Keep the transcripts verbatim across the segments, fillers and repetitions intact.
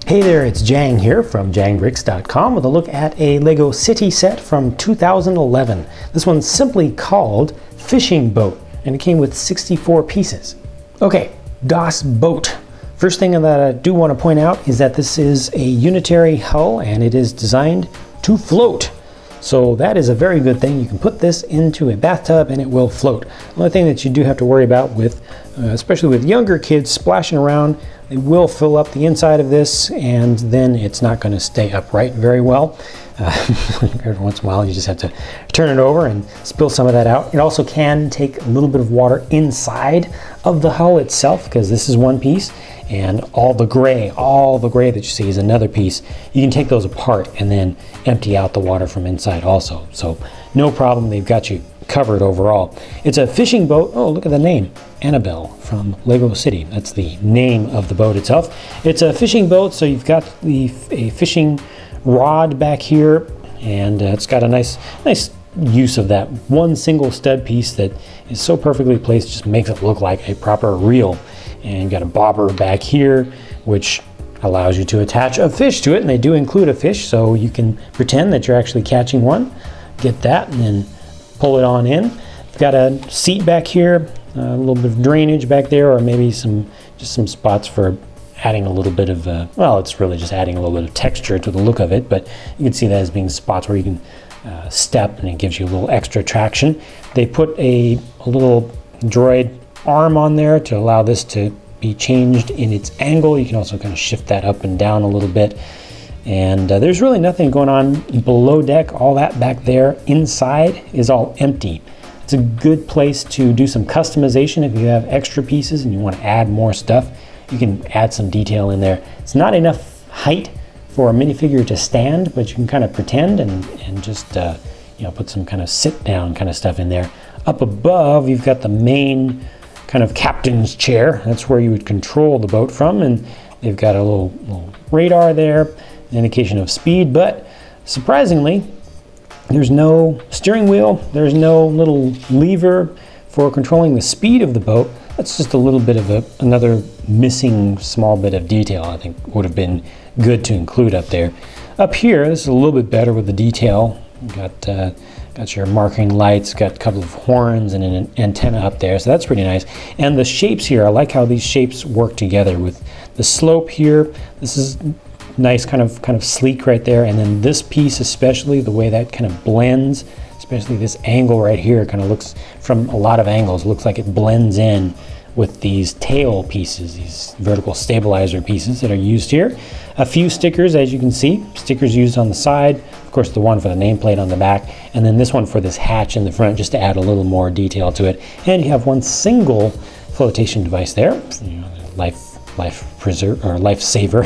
Hey there, it's Jang here from Jang Bricks dot com with a look at a Lego City set from two thousand eleven. This one's simply called Fishing Boat, and it came with sixty-four pieces. Okay, Das Boot. First thing that I do want to point out is that this is a unitary hull and it is designed to float. So that is a very good thing. You can put this into a bathtub and it will float. The only thing that you do have to worry about with, uh, especially with younger kids splashing around, they will fill up the inside of this and then it's not going to stay upright very well. Uh, every once in a while you just have to turn it over and spill some of that out. It also can take a little bit of water inside of the hull itself because this is one piece and all the gray, all the gray that you see is another piece. You can take those apart and then empty out the water from inside also. So no problem, they've got you covered overall. It's a fishing boat. Oh, look at the name, Annabelle from Lego City. That's the name of the boat itself. It's a fishing boat, so you've got the a fishing rod back here, and uh, it's got a nice, nice use of that one single stud piece that is so perfectly placed, just makes it look like a proper reel. And you've got a bobber back here, which allows you to attach a fish to it, and they do include a fish, so you can pretend that you're actually catching one. Get that, and then pull it on in. You've got a seat back here, a little bit of drainage back there, or maybe some just some spots for adding a little bit of, uh, well, it's really just adding a little bit of texture to the look of it, but you can see that as being spots where you can uh, step and it gives you a little extra traction. They put a, a little droid arm on there to allow this to be changed in its angle. You can also kind of shift that up and down a little bit. And uh, there's really nothing going on below deck. All that back there inside is all empty. It's a good place to do some customization if you have extra pieces and you want to add more stuff. You can add some detail in there. It's not enough height for a minifigure to stand, but you can kind of pretend and, and just uh, you know, put some kind of sit down kind of stuff in there. Up above, you've got the main kind of captain's chair. That's where you would control the boat from, and they've got a little, little radar there, an indication of speed, but surprisingly, there's no steering wheel, there's no little lever for controlling the speed of the boat. That's just a little bit of a, another missing small bit of detail I think would have been good to include up there. Up here, this is a little bit better with the detail. You've got, uh, got your marking lights, got a couple of horns and an antenna up there, so that's pretty nice. And the shapes here, I like how these shapes work together with the slope here. This is nice, kind of kind of sleek right there, and then this piece especially, the way that kind of blends, especially this angle right here, kind of looks from a lot of angles, looks like it blends in with these tail pieces, these vertical stabilizer pieces that are used here. A few stickers, as you can see, stickers used on the side, of course the one for the nameplate on the back, and then this one for this hatch in the front, just to add a little more detail to it. And you have one single flotation device there, you know, life life preserve or life saver.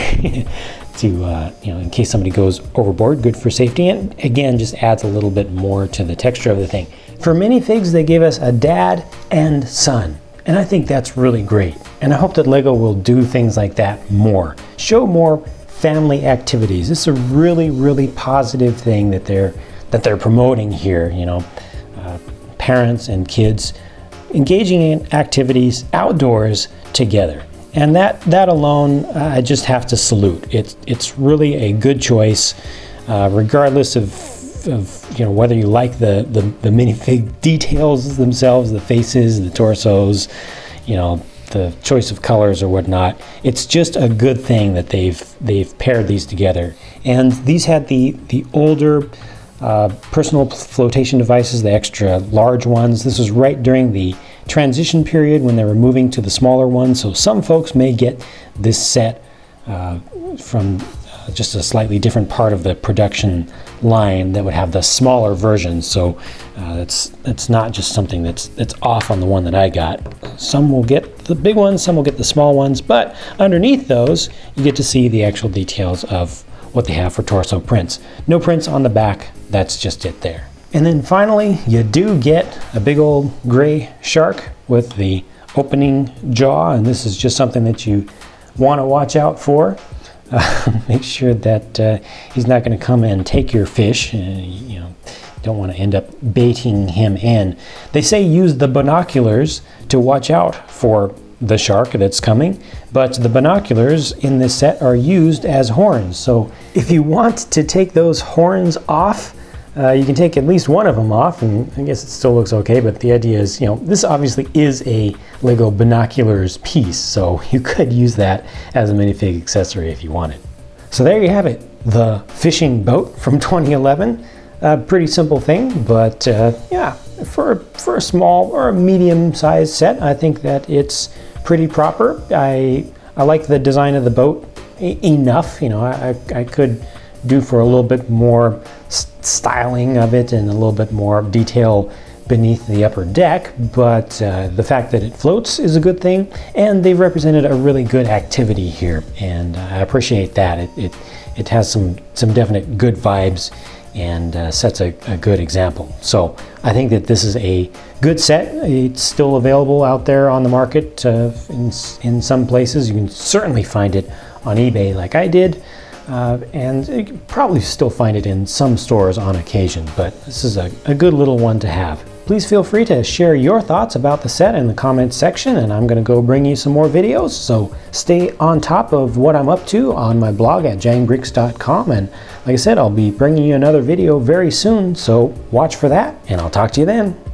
to, uh, you know, in case somebody goes overboard, good for safety, and again, just adds a little bit more to the texture of the thing. For minifigs, they gave us a dad and son, and I think that's really great. And I hope that Lego will do things like that more. Show more family activities. This is a really, really positive thing that they're, that they're promoting here, you know, uh, parents and kids engaging in activities outdoors together. And that, that alone, uh, I just have to salute. It's, it's really a good choice, uh, regardless of, of you know, whether you like the, the, the minifig details themselves, the faces, the torsos, you know, the choice of colors or whatnot. It's just a good thing that they've, they've paired these together. And these had the, the older uh, personal flotation devices, the extra large ones. This was right during the transition period when they were moving to the smaller ones, so some folks may get this set uh, from uh, just a slightly different part of the production line that would have the smaller versions. So uh, that's that's not just something that's that's off on the one that I got. Some will get the big ones, some will get the small ones, but underneath those you get to see the actual details of what they have for torso prints. No prints on the back, that's just it there. And then finally, you do get a big old gray shark with the opening jaw, and this is just something that you want to watch out for. Uh, make sure that uh, he's not going to come and take your fish. Uh, you know, don't want to end up baiting him in. They say use the binoculars to watch out for the shark that's coming, but the binoculars in this set are used as horns. So if you want to take those horns off, uh, you can take at least one of them off, and I guess it still looks okay, but the idea is, you know, this obviously is a Lego binoculars piece, so you could use that as a minifig accessory if you wanted. So there you have it, the fishing boat from twenty eleven. A pretty simple thing, but uh, yeah, for, for a small or a medium-sized set, I think that it's pretty proper. I, I like the design of the boat enough. You know, I, I could do for a little bit more styling of it and a little bit more detail beneath the upper deck, but uh, the fact that it floats is a good thing, and they've represented a really good activity here, and I appreciate that. It, it, it has some, some definite good vibes and uh, sets a, a good example. So I think that this is a good set. It's still available out there on the market uh, in, in some places. You can certainly find it on eBay like I did, uh, and you can probably still find it in some stores on occasion, but this is a, a good little one to have. Please feel free to share your thoughts about the set in the comments section, and I'm going to go bring you some more videos, so stay on top of what I'm up to on my blog at jang bricks dot com, and like I said, I'll be bringing you another video very soon, so watch for that, and I'll talk to you then.